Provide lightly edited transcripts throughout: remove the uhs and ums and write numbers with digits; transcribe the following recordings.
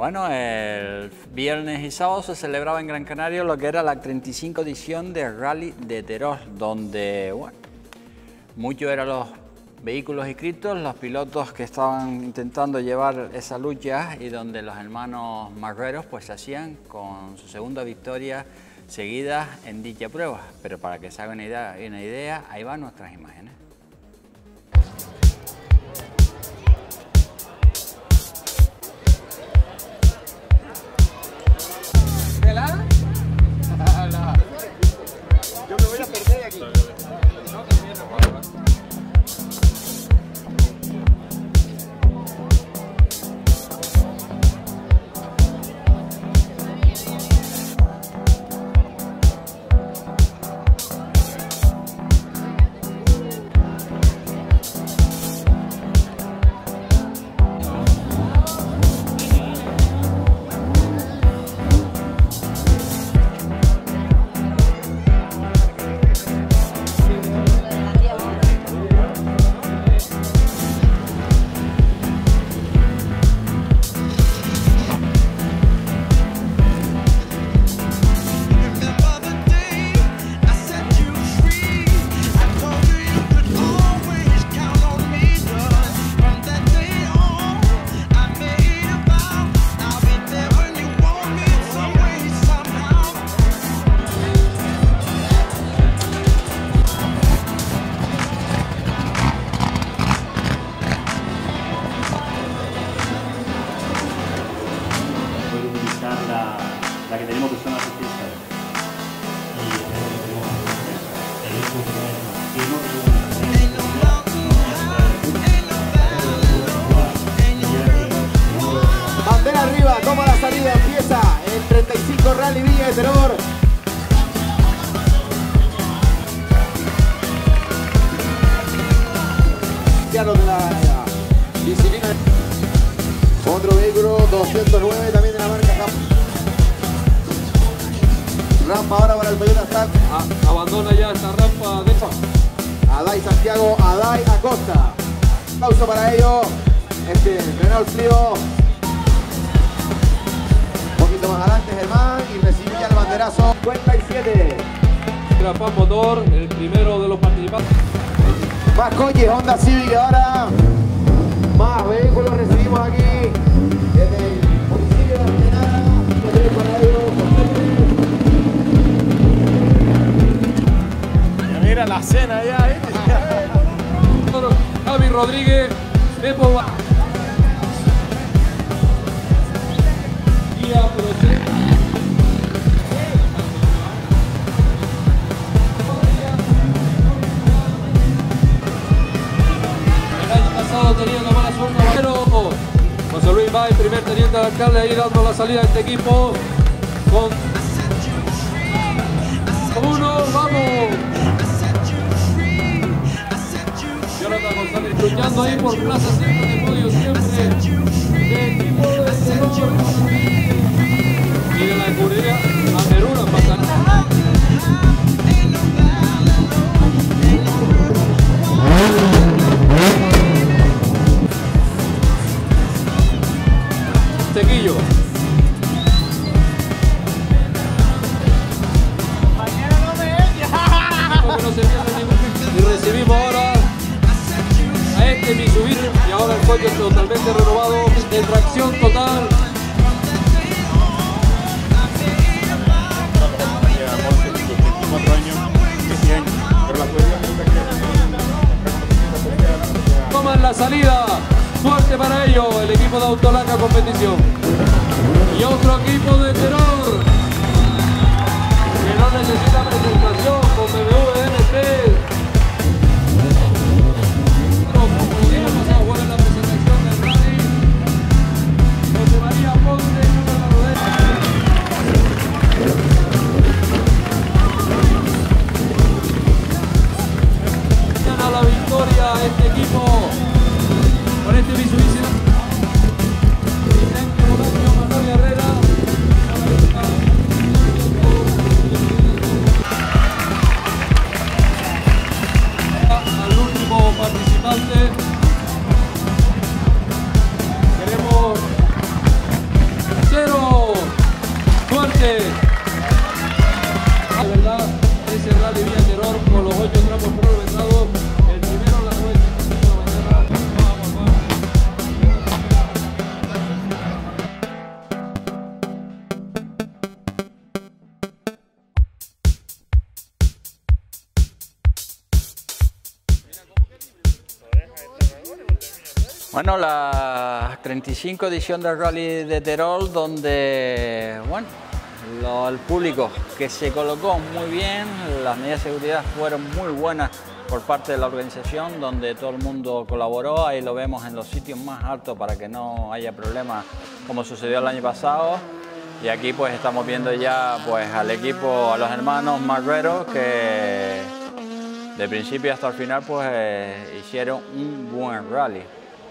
Bueno, el viernes y sábado se celebraba en Gran Canaria lo que era la 35 edición de Rally de Terol, donde, bueno, muchos eran los vehículos inscritos, los pilotos que estaban intentando llevar esa lucha y donde los hermanos Marreros pues se hacían con su segunda victoria seguida en dicha prueba. Pero para que se haga una idea, ahí van nuestras imágenes. Yo me voy a perder aquí. La que tenemos que son las artistas Bandera arriba, toma la salida, empieza el 35 Rally Villa de Terol. Ya lo de la disciplina. Otro vehículo 209 también de la marca Campo. Rampa ahora para el Toyota Start. Abandona ya esta rampa de Adai Santiago, Adai Acosta. Aplauso para ellos. Renault Clio. Un poquito más adelante Germán y recibía el banderazo 57. Grafán Motor, el primero de los participantes. Más coches, Honda Civic ahora. Más vehículos recibimos aquí. Desde el municipio de Argenara. Para ellos. Mira la cena ya, ¿eh? Javi Rodríguez, Epo el año pasado teniendo mala suerte, pero José Luis Bay, primer teniente de alcalde, ahí dando la salida de este equipo con uno, vamos. Jonathan González luchando ahí por plaza siempre de podio siempre de equipo de Terol y de la escudería Ameruna pasando. Tequillo. Que no se pierde ningún. Y recibimos ahora a este Mitsubishi y ahora el coche totalmente renovado de tracción total. Toman la salida, suerte para ellos, el equipo de Autolaca Competición y otro equipo de Terol que no necesita presentación con BMW M3. La victoria a este equipo con este Mitsubishi Manuel Herrera. Bueno, la 35 edición del Rally de Terol, donde bueno, el público que se colocó muy bien, las medidas de seguridad fueron muy buenas por parte de la organización, donde todo el mundo colaboró. Ahí lo vemos en los sitios más altos para que no haya problemas como sucedió el año pasado. Y aquí pues estamos viendo ya pues al equipo, a los hermanos Marrero, que de principio hasta el final pues hicieron un buen rally.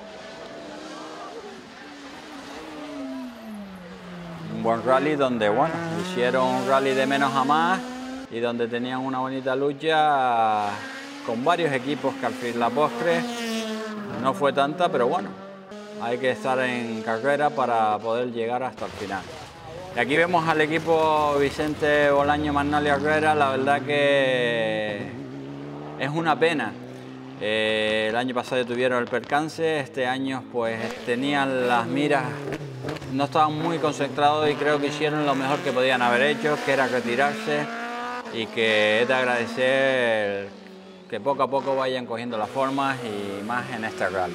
Un buen rally donde bueno, hicieron un rally de menos a más y donde tenían una bonita lucha con varios equipos que al fin la postre no fue tanta, pero bueno, hay que estar en carrera para poder llegar hasta el final. Y aquí vemos al equipo Vicente Bolaño Magnolia Herrera. La verdad que es una pena. El año pasado tuvieron el percance, este año pues tenían las miras, no estaban muy concentrados y creo que hicieron lo mejor que podían haber hecho, que era retirarse, y que es de agradecer que poco a poco vayan cogiendo las formas y más en este rally.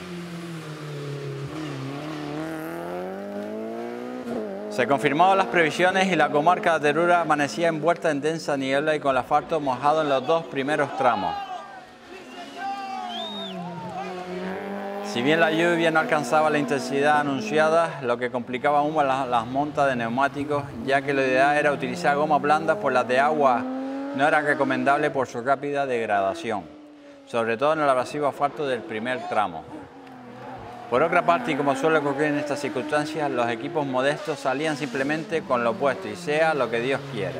Se confirmaron las previsiones y la comarca de Terura amanecía envuelta en densa niebla y con el asfalto mojado en los dos primeros tramos. Si bien la lluvia no alcanzaba la intensidad anunciada, lo que complicaba aún las montas de neumáticos, ya que la idea era utilizar gomas blandas, pues las de agua no era recomendable por su rápida degradación, sobre todo en el abrasivo asfalto del primer tramo. Por otra parte, y como suele ocurrir en estas circunstancias, los equipos modestos salían simplemente con lo opuesto y sea lo que Dios quiera.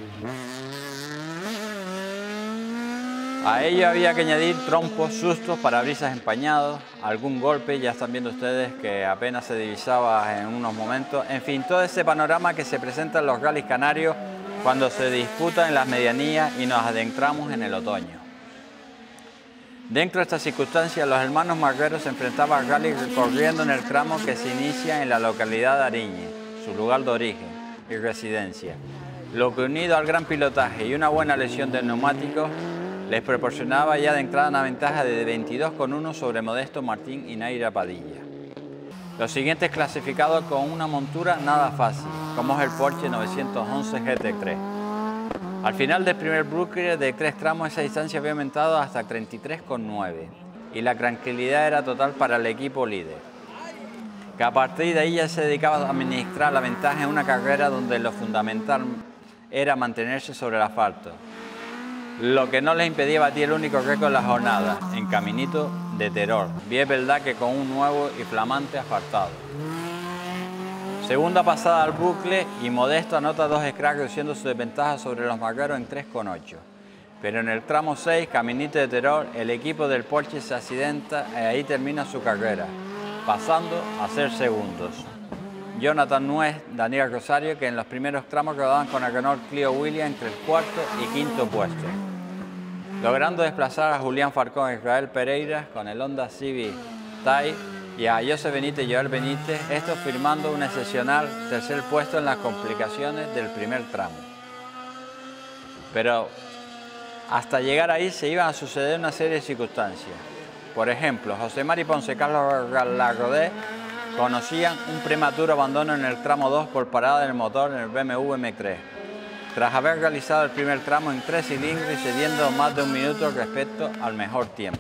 A ello había que añadir trompos, sustos, parabrisas empañados, algún golpe, ya están viendo ustedes que apenas se divisaba en unos momentos. En fin, todo ese panorama que se presenta en los rallies canarios cuando se disputan en las medianías y nos adentramos en el otoño. Dentro de estas circunstancias, los hermanos Marrero se enfrentaban al rally recorriendo en el tramo que se inicia en la localidad de Ariñe, su lugar de origen y residencia, lo que unido al gran pilotaje y una buena lesión de neumáticos les proporcionaba ya de entrada una ventaja de 22,1 sobre Modesto Martín y Naira Padilla. Los siguientes clasificados con una montura nada fácil, como es el Porsche 911 GT3. Al final del primer bucle de 3 tramos, esa distancia había aumentado hasta 33,9 y la tranquilidad era total para el equipo líder, que a partir de ahí ya se dedicaba a administrar la ventaja en una carrera donde lo fundamental era mantenerse sobre el asfalto, lo que no les impedía batir el único récord de la jornada, en Caminito de Terol, bien verdad que con un nuevo y flamante asfaltado. Segunda pasada al bucle y Modesto anota 2 scratch, reduciendo su desventaja sobre los Marreros en 3,8. Pero en el tramo 6, Caminito de Terol, el equipo del Porsche se accidenta y ahí termina su carrera, pasando a ser segundos. Jonathan Nuez, Daniel Rosario, que en los primeros tramos rodaban con el Renault Clio Williams entre el cuarto y quinto puesto, logrando desplazar a Julián Farcón e Israel Pereira con el Honda Civic Type y a José Benítez y Joel Benítez, estos firmando un excepcional tercer puesto en las complicaciones del primer tramo. Pero hasta llegar ahí se iban a suceder una serie de circunstancias. Por ejemplo, José Mari Ponce y Carlos Larrodé conocían un prematuro abandono en el tramo 2 por parada del motor en el BMW M3, tras haber realizado el primer tramo en 3 cilindros y cediendo más de un minuto respecto al mejor tiempo.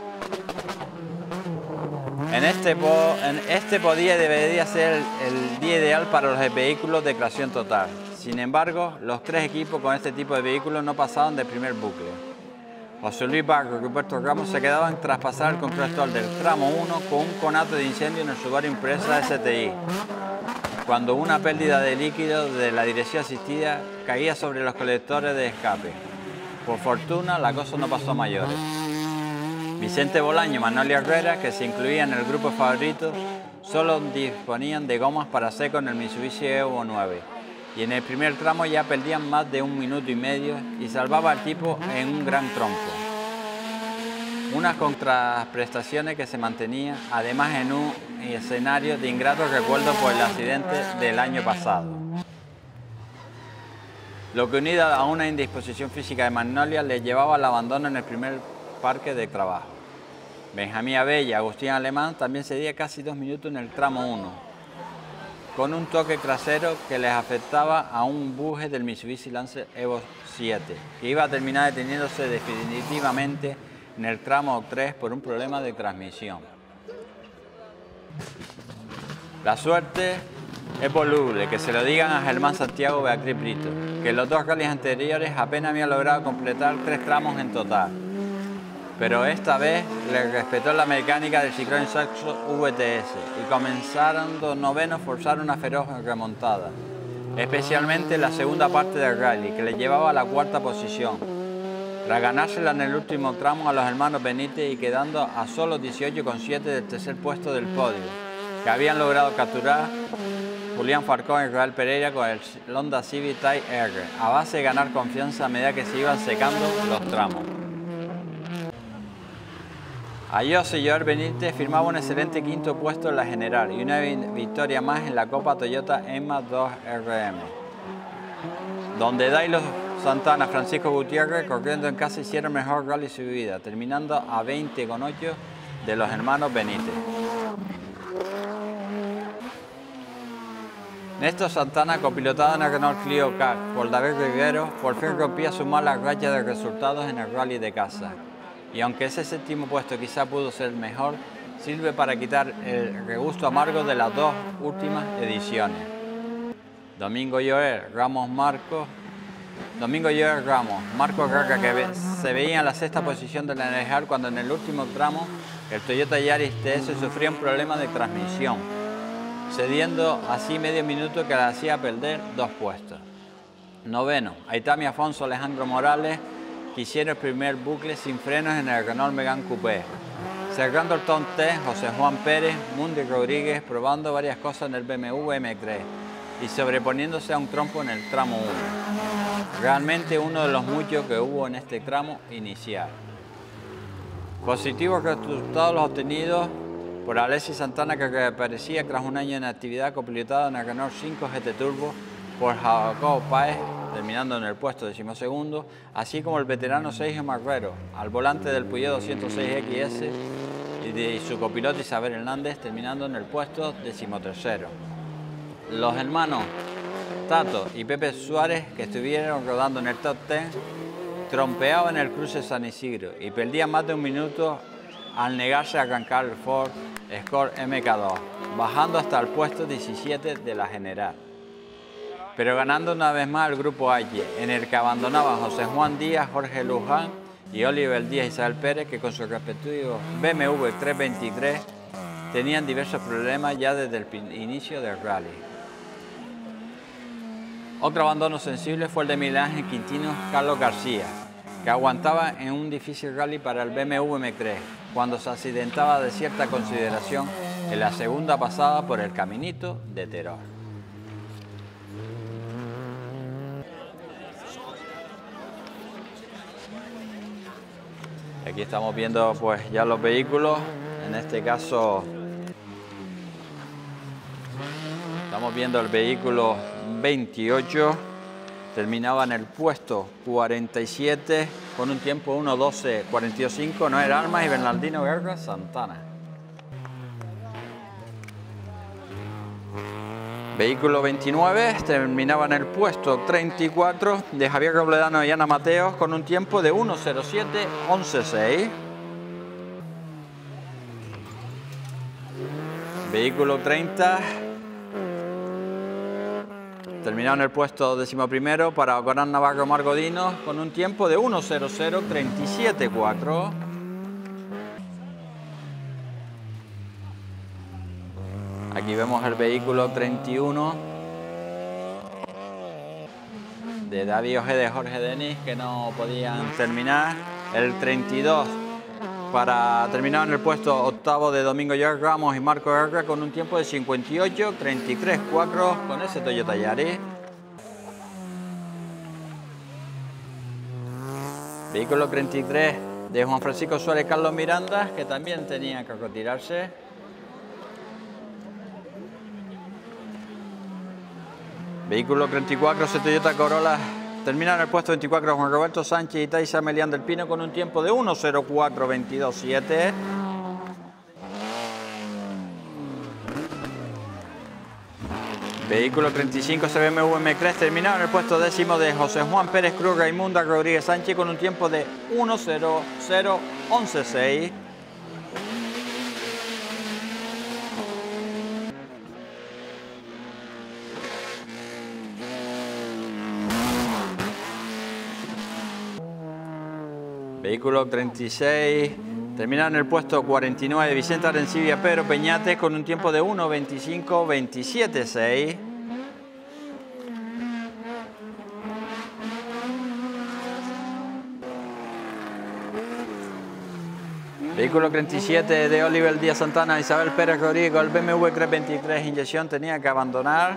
Este podía y debería ser el día ideal para los vehículos de tracción total. Sin embargo, los 3 equipos con este tipo de vehículos no pasaban del primer bucle. José Luis Barco y Ruperto Ramos se quedaban tras pasar el control del tramo 1 con un conato de incendio en el Subaru Impreza STI, cuando una pérdida de líquido de la dirección asistida caía sobre los colectores de escape. Por fortuna, la cosa no pasó a mayores. Vicente Bolaño y Magnolia Herrera, que se incluían en el grupo favorito, solo disponían de gomas para seco en el Mitsubishi Evo 9 y en el primer tramo ya perdían más de 1 minuto y medio y salvaba al tipo en un gran tronco. Unas contraprestaciones que se mantenían además en un escenario de ingratos recuerdos por el accidente del año pasado. Lo que unido a una indisposición física de Magnolia les llevaba al abandono en el primer parque de trabajo. Benjamín Abel y Agustín Alemán también cedía casi 2 minutos en el tramo 1, con un toque trasero que les afectaba a un buje del Mitsubishi Lancer Evo 7, que iba a terminar deteniéndose definitivamente en el tramo 3 por un problema de transmisión. La suerte es voluble, que se lo digan a Germán Santiago Beatriz Brito, que en los 2 rallies anteriores apenas había logrado completar 3 tramos en total. Pero esta vez le respetó la mecánica del Citroën Saxo VTS y comenzando novenos forzaron una feroz remontada, especialmente en la segunda parte del rally, que le llevaba a la 4ª posición, tras ganársela en el último tramo a los hermanos Benítez y quedando a solo 18,7 del tercer puesto del podio, que habían logrado capturar Julián Farcón y Israel Pereira con el Honda Civic Type R, a base de ganar confianza a medida que se iban secando los tramos. Ayose y Joel Benítez firmaba un excelente 5º puesto en la general y una victoria más en la Copa Toyota EMA 2 RM, donde Dailo Santana y Francisco Gutiérrez corriendo en casa hicieron el mejor rally de su vida, terminando a 20,8 de los hermanos Benítez. Néstor Santana, copilotado en el Renault Clio K por David Rivero, por fin rompía su mala racha de resultados en el rally de casa. Y aunque ese 7º puesto quizá pudo ser mejor, sirve para quitar el regusto amargo de las 2 últimas ediciones. Domingo Joel Ramos, Marco Garca, que se veía en la 6ª posición de la general cuando en el último tramo el Toyota Yaris TS sufría un problema de transmisión, cediendo así medio minuto que le hacía perder 2 puestos. Noveno, Aitami Afonso Alejandro Morales, que hicieron el primer bucle sin frenos en el Renault Megane Coupé. Cerrando el top 10, José Juan Pérez, Mundi Rodríguez, probando varias cosas en el BMW M3 y sobreponiéndose a un trompo en el tramo 1. Realmente uno de los muchos que hubo en este tramo inicial. Positivos resultados los obtenidos por Alexis Santana, que reaparecía tras un año en actividad, copilotado en el Renault 5 GT Turbo por Jacobo Páez, terminando en el puesto 12º, así como el veterano Sergio Marrero, al volante del Peugeot 206 XS, y de su copiloto Isabel Hernández, terminando en el puesto 13º. Los hermanos Tato y Pepe Suárez, que estuvieron rodando en el top 10, trompeaban en el cruce San Isidro y perdían más de 1 minuto al negarse a arrancar el Ford Escort MK2, bajando hasta el puesto 17 de la general. Pero ganando una vez más el grupo H, en el que abandonaban José Juan Díaz, Jorge Luján y Oliver Díaz y Isabel Pérez, que con sus respectivos BMW 323 tenían diversos problemas ya desde el inicio del rally. Otro abandono sensible fue el de Miguel Ángel Quintino Carlos García, que aguantaba en un difícil rally para el BMW M3, cuando se accidentaba de cierta consideración en la segunda pasada por el caminito de Teror. Aquí estamos viendo pues ya los vehículos, en este caso estamos viendo el vehículo 28, terminaba en el puesto 47 con un tiempo 1:12:42.5, Noel Almas y Bernardino Guerra Santana. Vehículo 29 terminaba en el puesto 34 de Javier Robledano y Ana Mateos con un tiempo de 1:07:11.6. Vehículo 30 terminaba en el puesto 11º para Ocoran Navarro Margodino con un tiempo de 1:00:37.4. Aquí vemos el vehículo 31 de David Ojeda y Jorge Denis, que no podían terminar. El 32 para terminar en el puesto 8º de Domingo George Ramos y Marco Herrera con un tiempo de 58:33.4 con ese Toyota Yaris. Vehículo 33 de Juan Francisco Suárez y Carlos Miranda, que también tenían que retirarse. Vehículo 34, Toyota Corolla, termina en el puesto 24 Juan Roberto Sánchez y Taisa Melián del Pino con un tiempo de 1:04:22.7. Vehículo 35 BMW M3 terminado en el puesto décimo de José Juan Pérez Cruz Raimunda Rodríguez Sánchez con un tiempo de 1:00:11:6. Vehículo 36 terminado en el puesto 49 Vicente Arencibia Pedro Peñate con un tiempo de 1:25:27:6. Vehículo 37 de Oliver Díaz Santana Isabel Pérez Rodríguez, el BMW 323 inyección tenía que abandonar.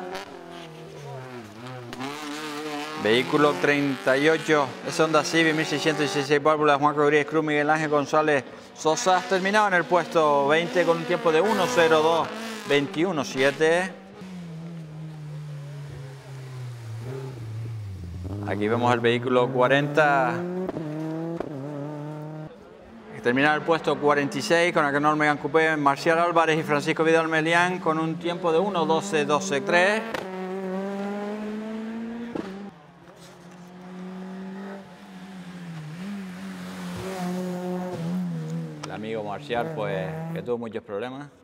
Vehículo 38 es Honda Civic 1616 válvulas Juan Rodríguez Cruz Miguel Ángel González Sosa terminado en el puesto 20 con un tiempo de 1:02:21:7. Aquí vemos el vehículo 40 terminado el puesto 46 con el Renault Megane Coupé Marcial Álvarez y Francisco Vidal Melián con un tiempo de 1:12:12:3. El amigo Marcial, pues, que tuvo muchos problemas.